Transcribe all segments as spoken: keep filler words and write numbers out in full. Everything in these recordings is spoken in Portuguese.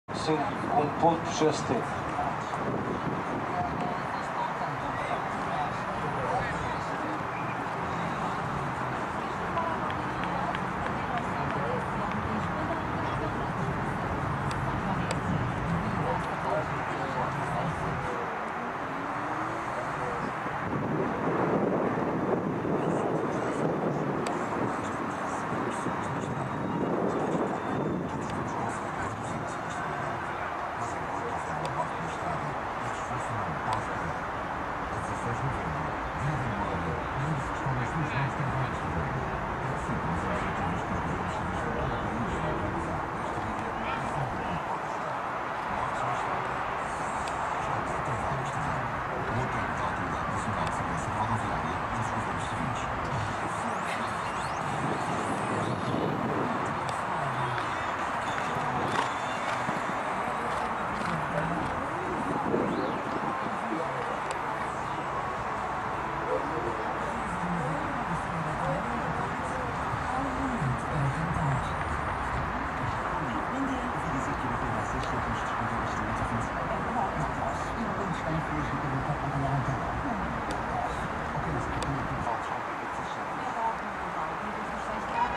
cinco pontos S T.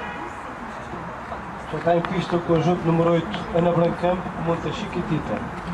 Já está em pista o conjunto número oito, Ana Brancampo, Monte Chiquitita.